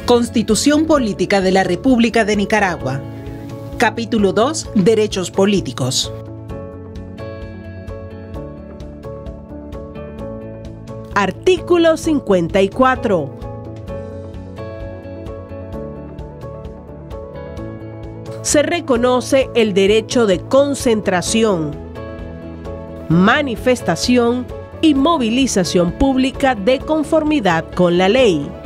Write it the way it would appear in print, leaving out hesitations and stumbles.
Constitución Política de la República de Nicaragua. Capítulo 2. Derechos políticos. Artículo 54. Se reconoce el derecho de concentración, manifestación y movilización pública de conformidad con la ley.